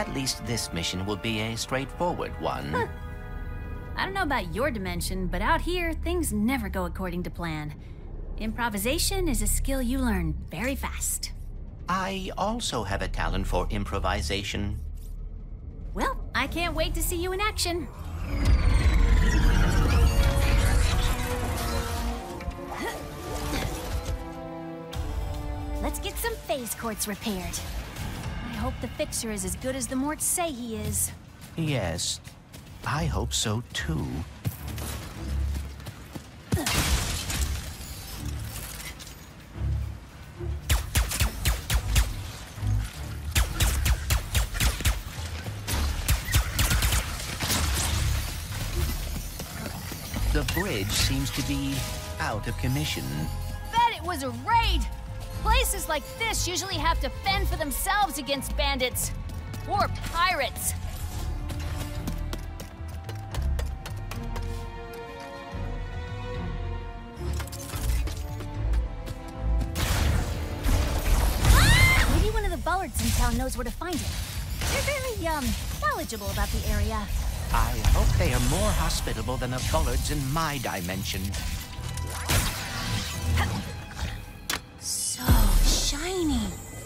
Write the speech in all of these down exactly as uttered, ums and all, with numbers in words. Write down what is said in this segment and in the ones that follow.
At least this mission will be a straightforward one. Huh. I don't know about your dimension, but out here, things never go according to plan. Improvisation is a skill you learn very fast. I also have a talent for improvisation. Well, I can't wait to see you in action. Let's get some phase quartz repaired. I hope the fixer is as good as the Morts say he is. Yes, I hope so too. The bridge seems to be out of commission. Bet it was a raid! Places like this usually have to fend for themselves against bandits. Or pirates. Maybe one of the Bullards in town knows where to find it. They're very, um, knowledgeable about the area. I hope they are more hospitable than the Bullards in my dimension. So shiny.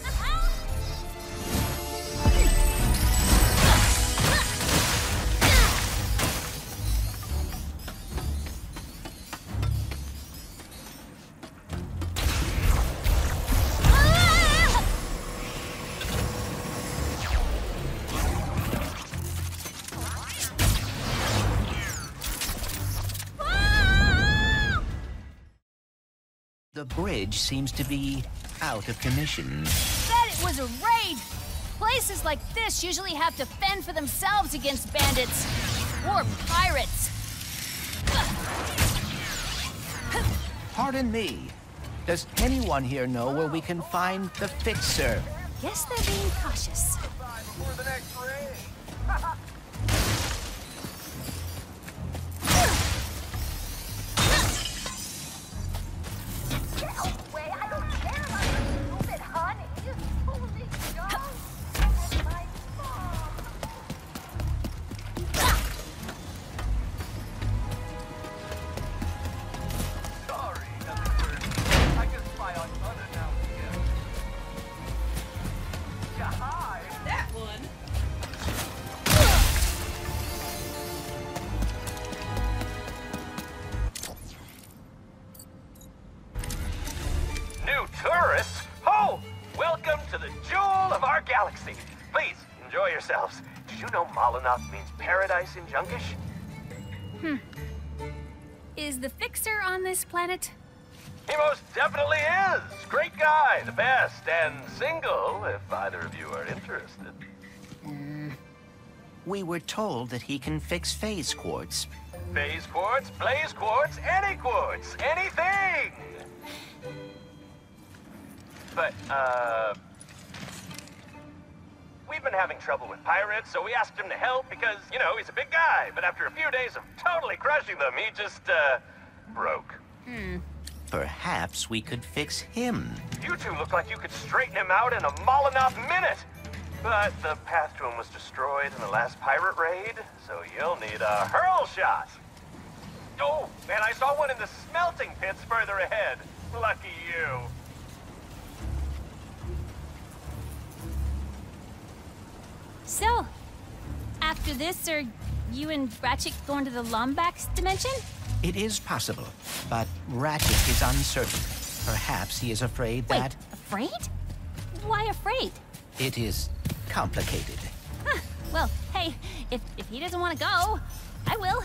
The bridge seems to be out of commission. Bet it was a raid! Places like this usually have to fend for themselves against bandits. Or pirates. Pardon me. Does anyone here know where we can find the fixer? Guess they're being cautious. Before the next raid. Tourists? Oh! Welcome to the jewel of our galaxy. Please, enjoy yourselves. Did you know Molinoth means paradise in Junkish? Hmm. Is the fixer on this planet? He most definitely is. Great guy, the best, and single, if either of you are interested. Mm. We were told that he can fix phase quartz. Phase quartz, blaze quartz, any quartz, anything! But, uh... we've been having trouble with pirates, so we asked him to help because, you know, he's a big guy. But after a few days of totally crushing them, he just, uh, broke. Hmm. Perhaps we could fix him. You two look like you could straighten him out in a Molinoth minute. But the path to him was destroyed in the last pirate raid, so you'll need a hurl shot. Oh, and I saw one in the smelting pits further ahead. Lucky you. So, after this, are you and Ratchet going to the Lombax dimension? It is possible, but Ratchet is uncertain. Perhaps he is afraid Wait, that... afraid? Why afraid? It is complicated. Huh. Well, hey, if, if he doesn't want to go, I will.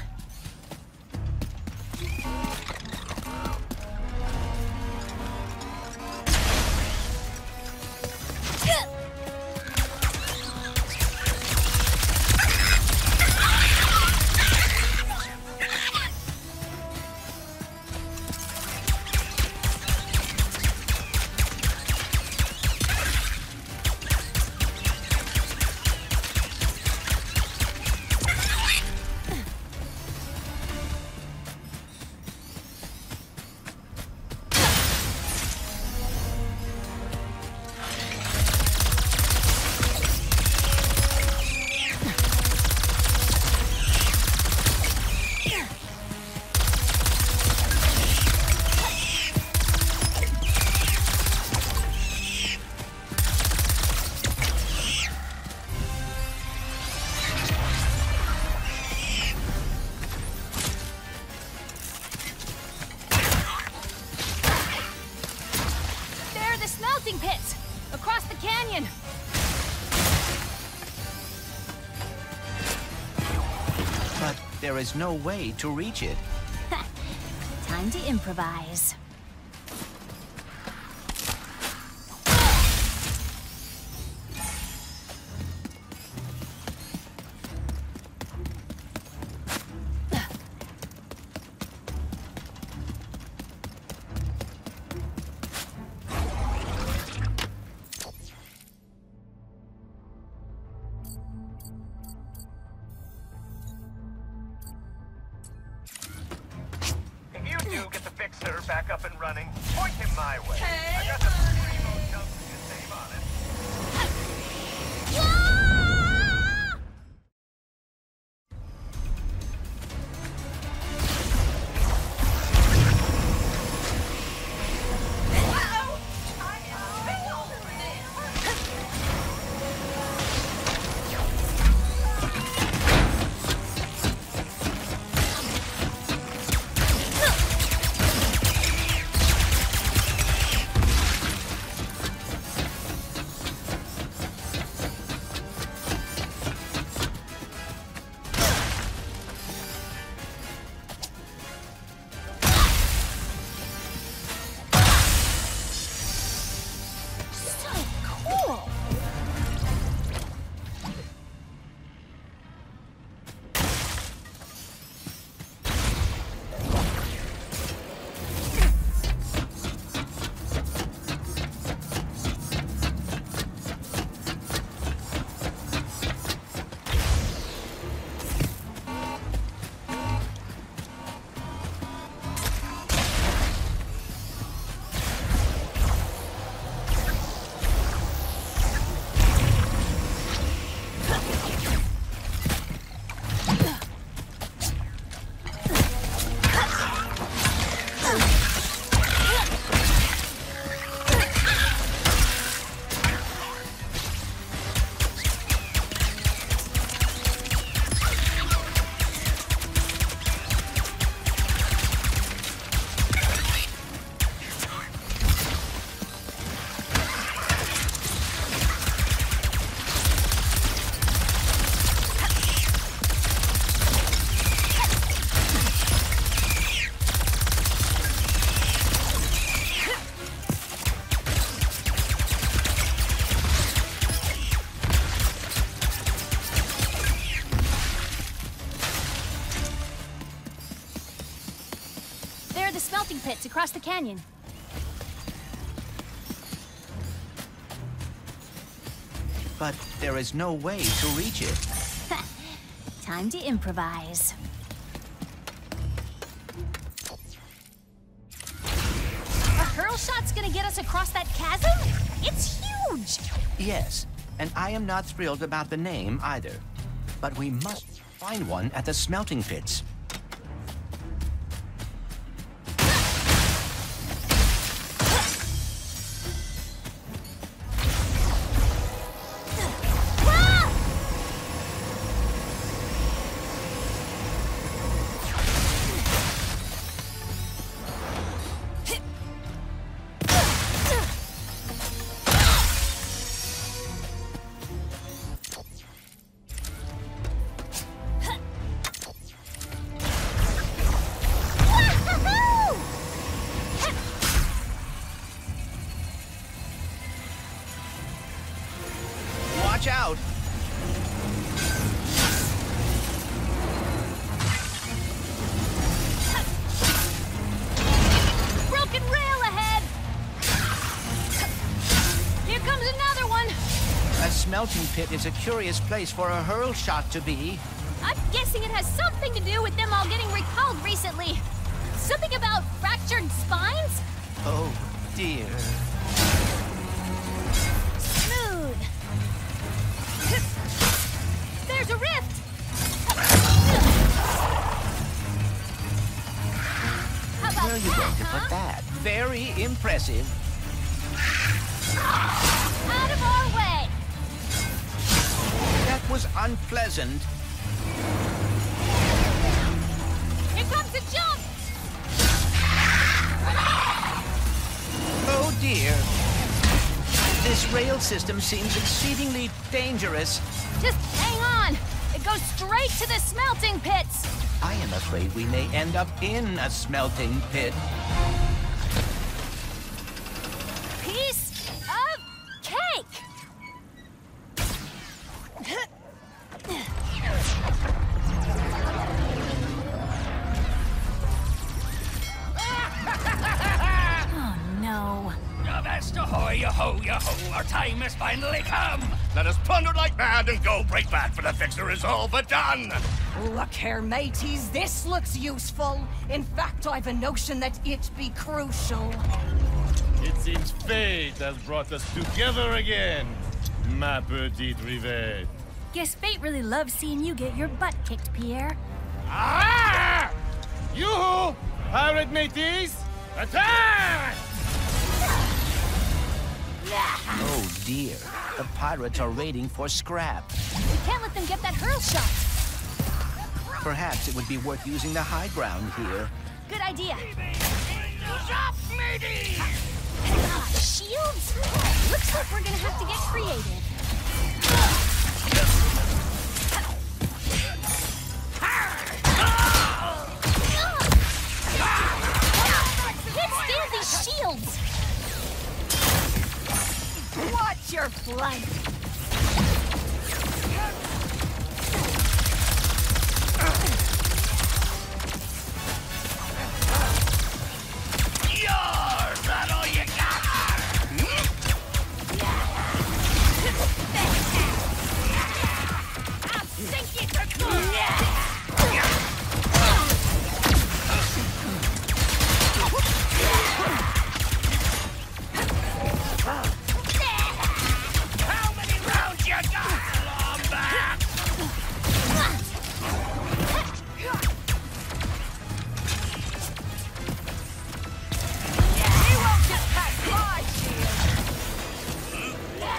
there is no way to reach it. Time to improvise. Back up and running. Point him my way. Hey. I got the primo jump to save on it. Pits across the canyon. But there is no way to reach it. Time to improvise. A hurl shot's gonna get us across that chasm? It's huge! Yes, and I am not thrilled about the name either. But we must find one at the smelting pits. Watch out! Broken rail ahead! Here comes another one! A smelting pit is a curious place for a hurl shot to be. I'm guessing it has something to do with them all getting recalled recently. Something about fractured spines? Oh, dear. Smooth. There's a rift! How about Where are you that, going to huh? put that? Very impressive. Out of our way! That was unpleasant. Here comes the jump! Oh dear. This rail system seems exceedingly dangerous. Just hang on! It goes straight to the smelting pits! I am afraid we may end up in a smelting pit. Piece of cake! Oh no. Avast ahoy, yo-ho, yo-ho, our time has finally come! Let us plunder like mad and go break back, for the fixer is all but done! Look here, mateys, this looks useful. In fact, I've a notion that it be crucial. It seems fate has brought us together again, ma petite rivette. Guess fate really loves seeing you get your butt kicked, Pierre. Ah! Yoo-hoo! Pirate mateys! Attack! Oh dear, the pirates are raiding for scrap. We can't let them get that hurl shot. Perhaps it would be worth using the high ground here. Good idea. Stop, matey! Ah, shields? Looks like we're gonna have to get creative. Can't stand these shields! Watch your flank! Yours! That all you got? I'll sink you to the How many rounds you got, Lombax? You won't get past my shield!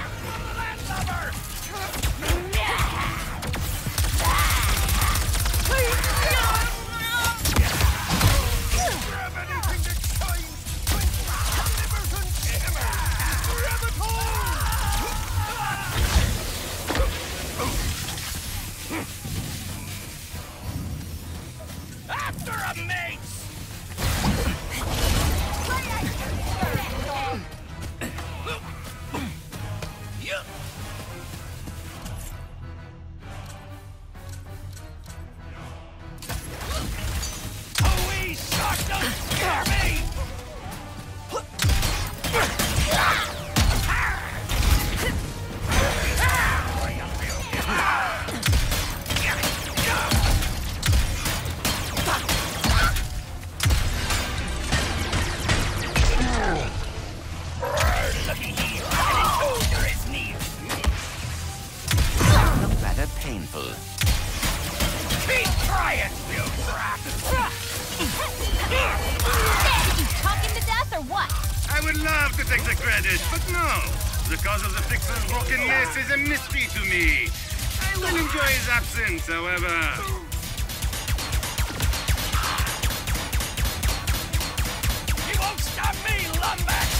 After a mates! A wee shot don't scare me! Looky here, an intruder is near. Look rather painful. Keep trying, you brat! Did you talk him to death or what? I would love to take the credit, but no. The cause of the fixer's brokenness is a mystery to me. I will enjoy his absence, however. You won't stop me, Lumbax!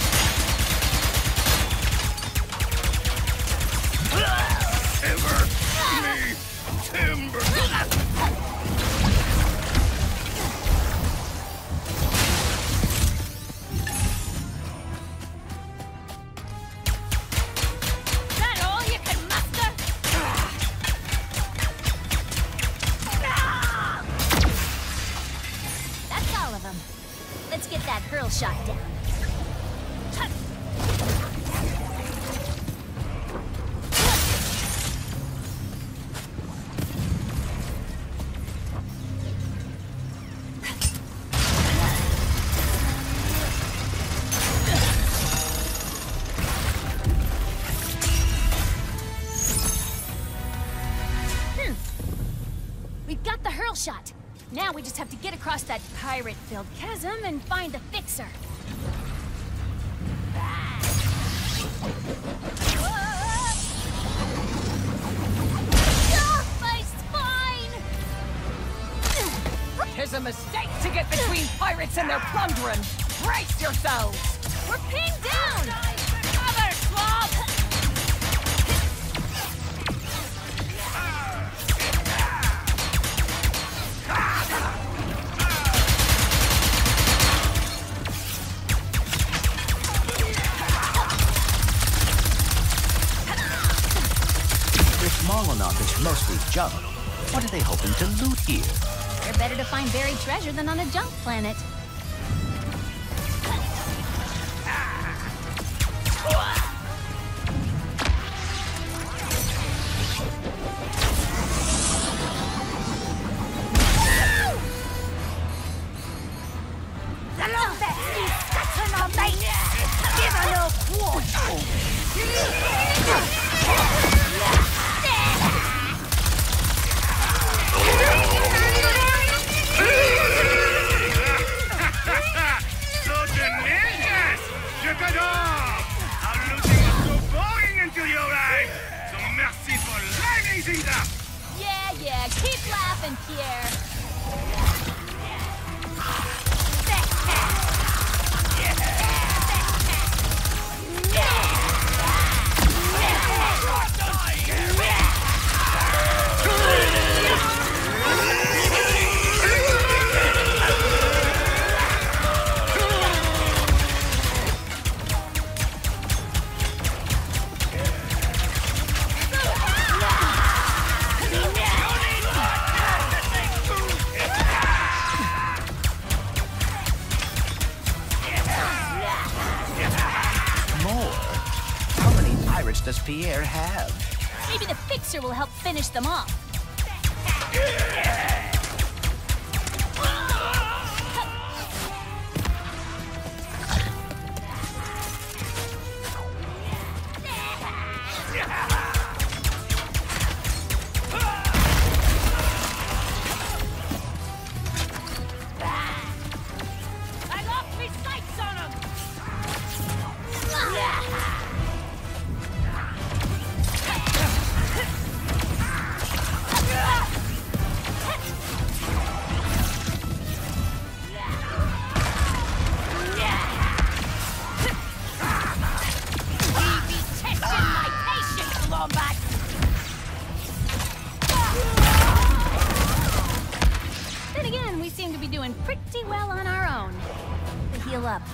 Timber! Me! Timber! Is that all you can muster? That's all of them. Let's get that hurl shot down. We've got the hurl shot. Now we just have to get across that pirate-filled chasm and find the fixer. Ah, my spine! Tis a mistake to get between pirates and their plundering. Brace yourselves! We're pinned down! Cover, Slob! salvage mostly junk, what are they hoping to loot here? They're better to find buried treasure than on a junk planet. Yeah, yeah, keep laughing, Pierre. Does Pierre have? Maybe the fixer will help finish them off. I lost me sights on him! Then again, we seem to be doing pretty well on our own. To heal up.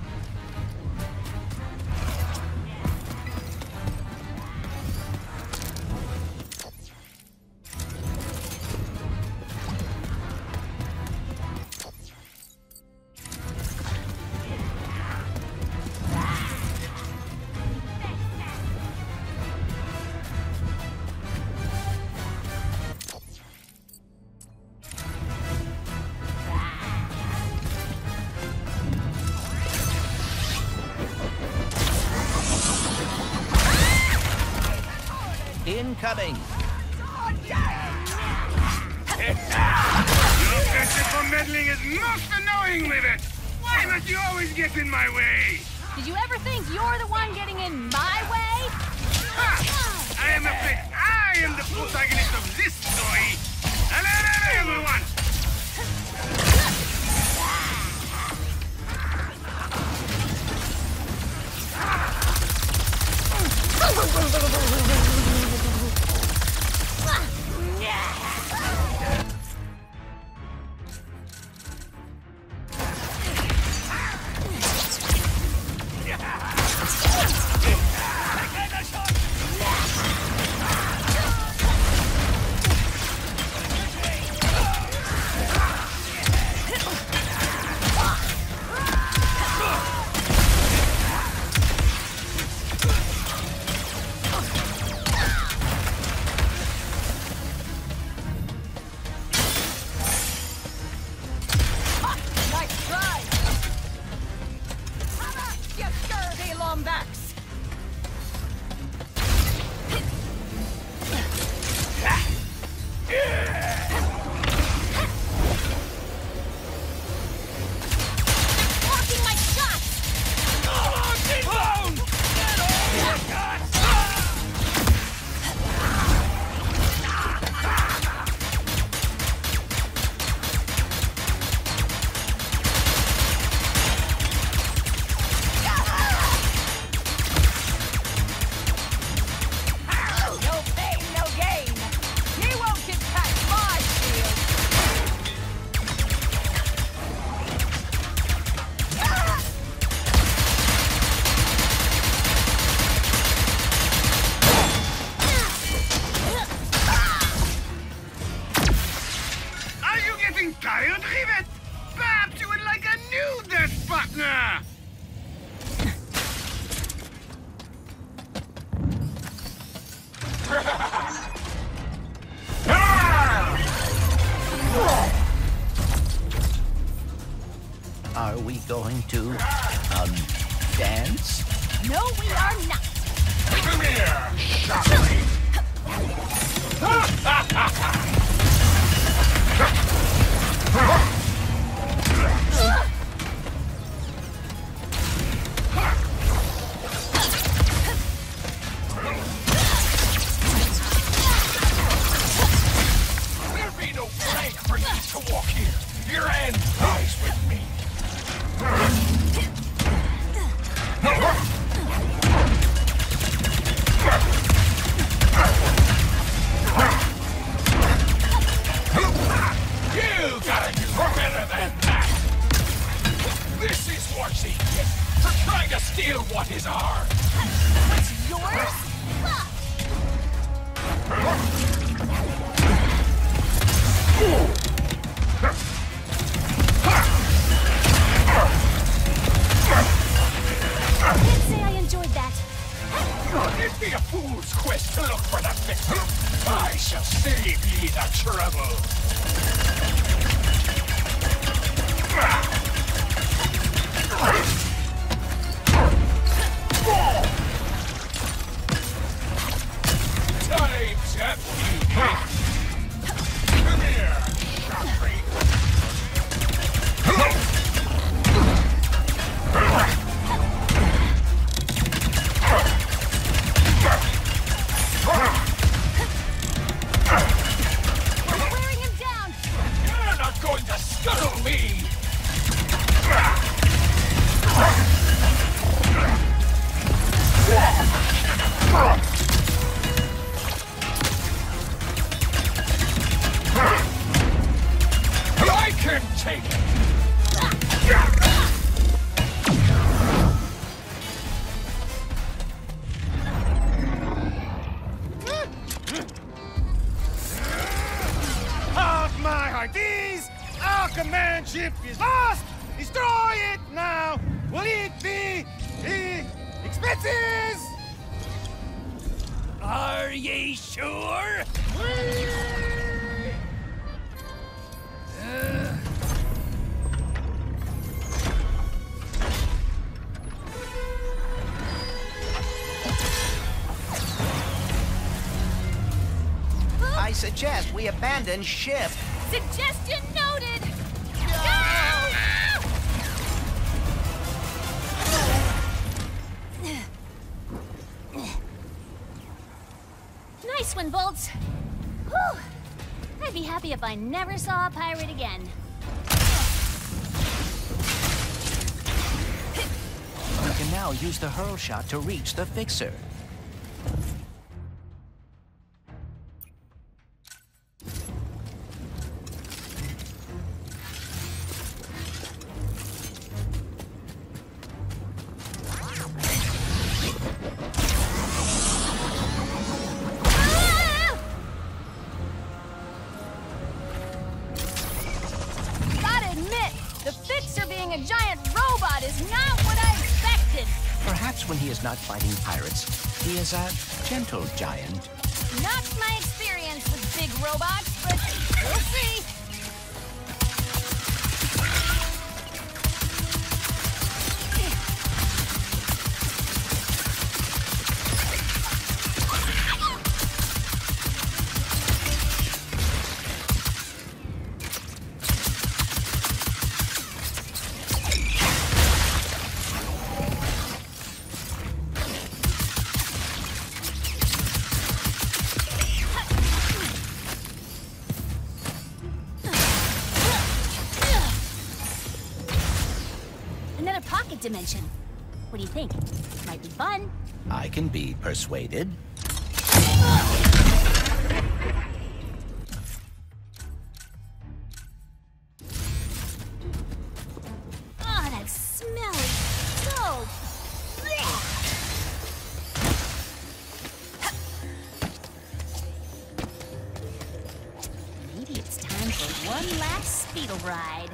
Incoming! Your penchant for meddling is most annoying with it! Why must you always get in my way? Did you ever think you're the one getting in my way? Ha! I am afraid I am the protagonist of this story! Hello, hello, everyone! tired, Rivet? Perhaps you would like a new death partner! Are we going to, um, dance? No, we are not. Come here, Shockley. There'll be no plank for you to walk here. Your end lies with me. You gotta do better than that! This is what she gets for trying to steal what is ours! What's yours? I can't say I enjoyed that. It'd be a fool's quest to look for the fix. I shall save ye the trouble. Time's up, you kid. Come here, Shockley. We're wearing him down. You're not going to scuttle me! I can take it! Off my hearties! Our command ship is lost! Destroy it now! Will it be the expenses? Are ye sure? I suggest we abandon ship. Suggestion noted. Nice one, Bolts. Whew. I'd be happy if I never saw a pirate again. We can now use the hurl shot to reach the fixer. Gotta admit, the Fixer being a giant robot is not what I expected. Perhaps when he is not fighting pirates, he is a gentle giant. Not my experience with big robots, but we'll see. Another pocket dimension. What do you think? Might be fun. I can be persuaded. Oh, that's smelly. So. bleh. Maybe it's time for one last speedle ride.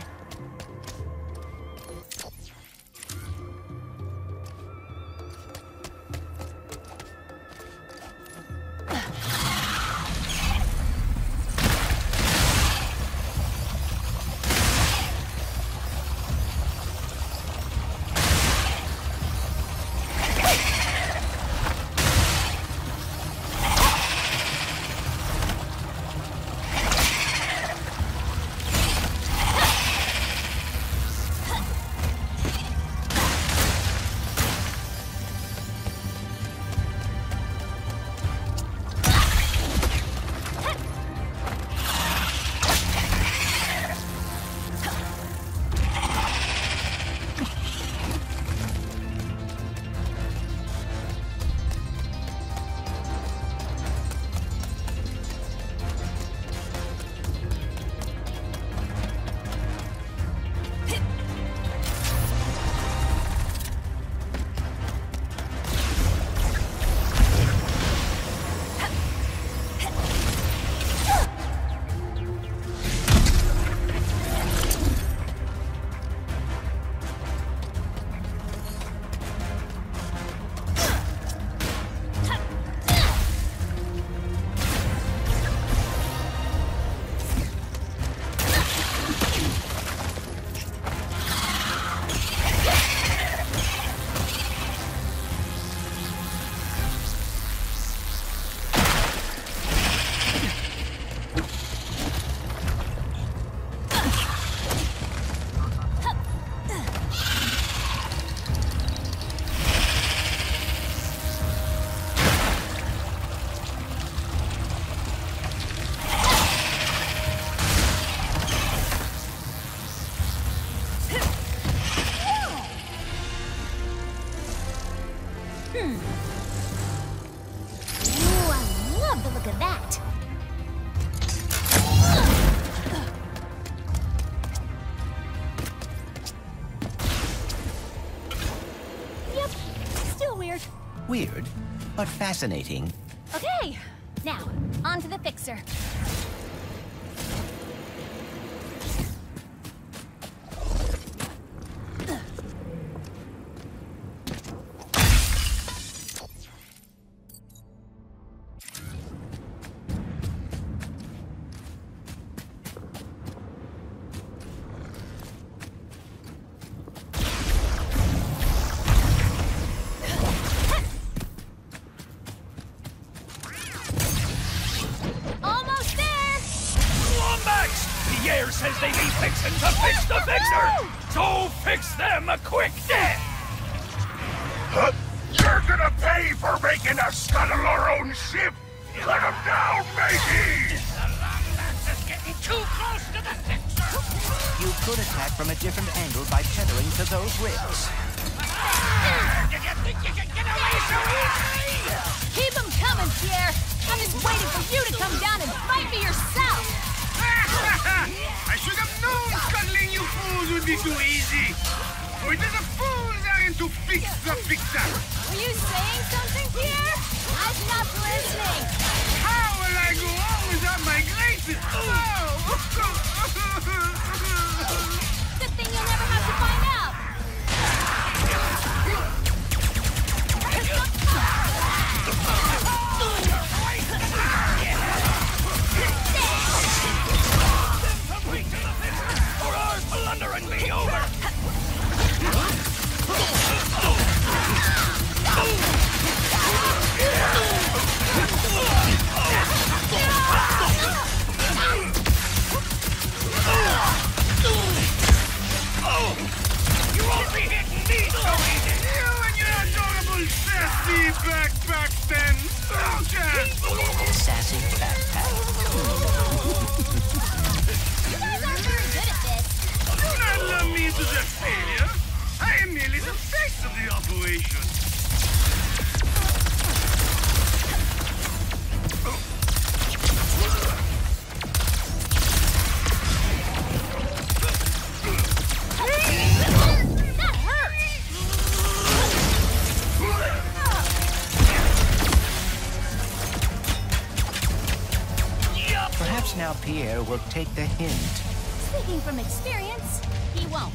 Weird, but fascinating. Okay, now, on to the fixer. Says they need fixing to fix the fixer! So fix them a quick death! Huh? You're gonna pay for making us scuttle our own ship! Let them down, matey! The Lombax is getting too close to the fixer! You could attack from a different angle by tethering to those ribs. Ah, did you think you could get away so easily? Keep them coming, Pierre! I'm just waiting for you to come down and fight me yourself! I should have known scuttling you fools would be too easy. For it is a fool's errand to fix the fixer. Were you saying something, Pierre? I stopped listening. How will I go on without my graces? Oh! Good thing you'll never have to find out. Or our plundering be over! You won't be hitting me so easy! You and your adorable sassy backpack then! No chance! Sassy backpack. You guys aren't very good at this. Do not love me into the failure! I am merely the face of the operation! That hurt! Yup! Perhaps now Pierre will take the hint. Speaking from experience, he won't.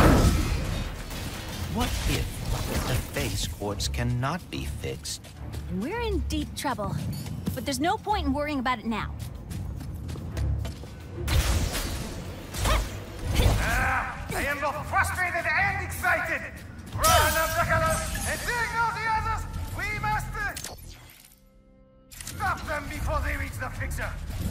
Cannot be fixed. and we're in deep trouble. But there's no point in worrying about it now. Ah, I am both frustrated and excited! Run, Obstacle, and signal the others! We must... Uh, stop them before they reach the fixer!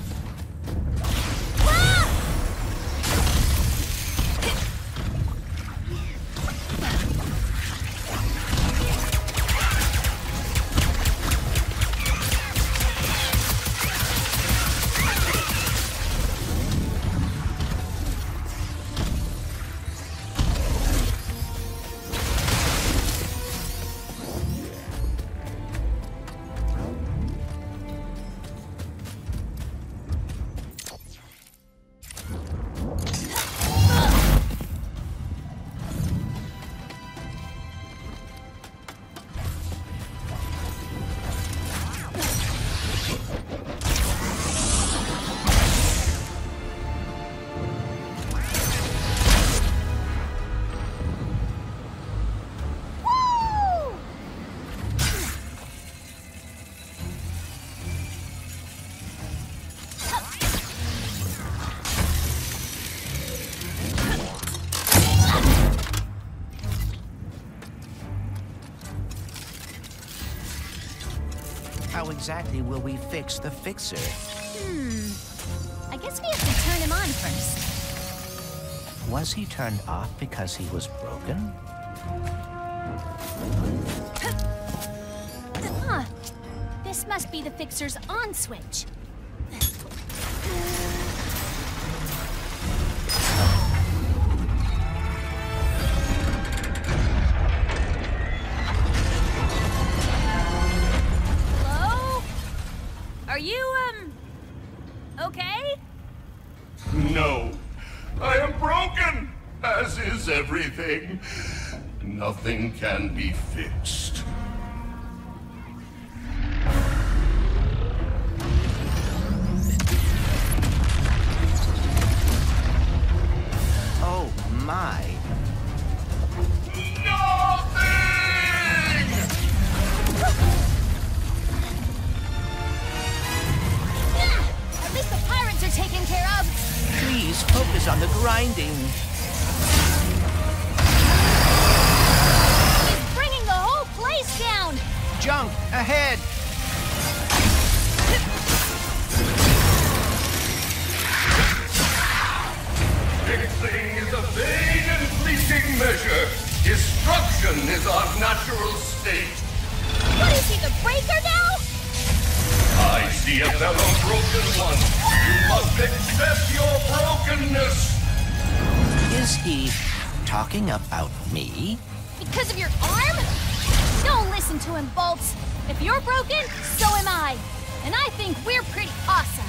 How exactly will we fix the fixer? Hmm. I guess we have to turn him on first. Was he turned off because he was broken? Huh. This must be the fixer's on switch. Are you, um, okay? No. I am broken, as is everything. Nothing can be fixed. Oh, my. Taken care of. Please focus on the grinding. He's bringing the whole place down. Junk ahead. Fixing is a vague and fleeting measure. Destruction is our natural state. What is he, the breaker now? I see a fellow broken one. You must accept your brokenness. Is he talking about me? Because of your arm? Don't listen to him, Bolts. If you're broken, so am I. And I think we're pretty awesome.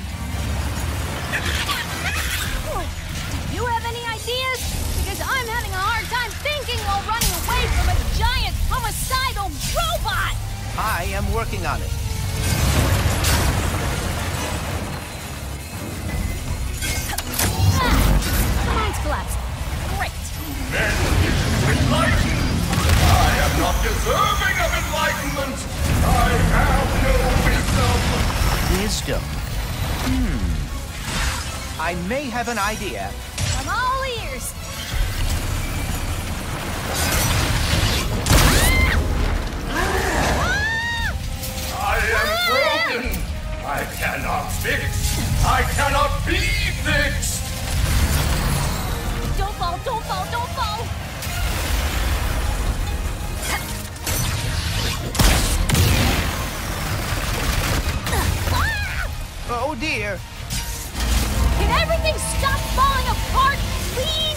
Do you have any ideas? Because I'm having a hard time thinking while running away from a giant homicidal robot! I am working on it. Mine's collapsed. Great. Then enlightened. I am not deserving of enlightenment. I have no wisdom. Wisdom? Hmm. I may have an idea. I'm all ears. I am broken. I cannot fix. I cannot be fixed. Don't fall, don't fall, don't fall! Oh dear! Can everything stop falling apart, please?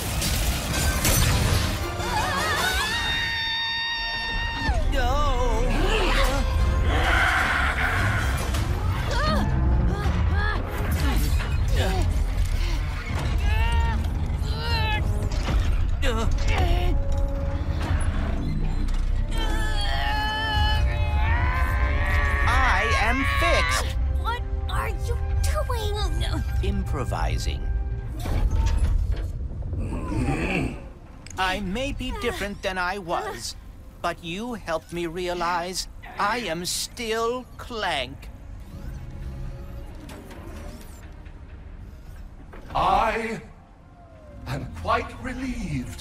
I am fixed! What are you doing? Improvising. I may be different than I was, but you helped me realize I am still Clank. I am quite relieved.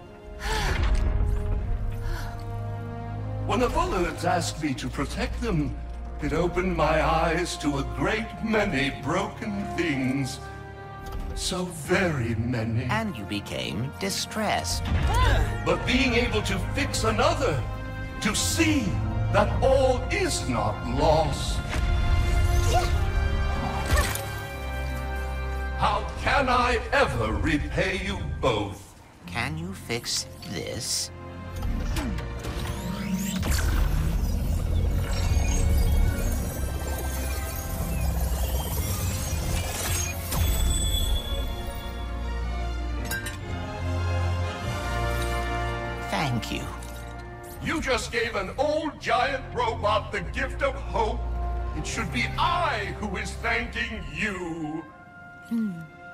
When the Vullards asked me to protect them, it opened my eyes to a great many broken things. So very many. And you became distressed. But being able to fix another, to see that all is not lost. How can I ever repay you both? Can you fix this? Thank you. You just gave an old giant robot the gift of hope. It should be I who is thanking you. Hmm.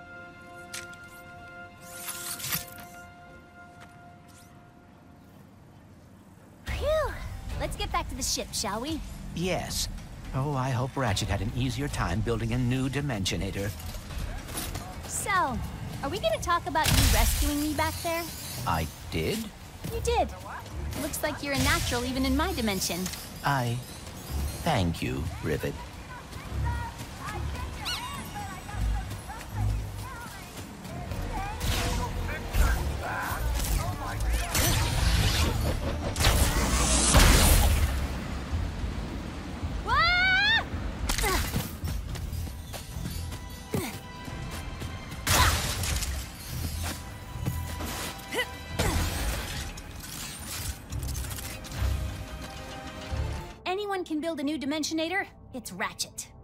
Phew! Let's get back to the ship, shall we? Yes. Oh, I hope Ratchet had an easier time building a new Dimensionator. So, are we gonna talk about you rescuing me back there? I did? You did. Looks like you're a natural even in my dimension. I thank you, Rivet. Anyone can build a new Dimensionator, it's Ratchet.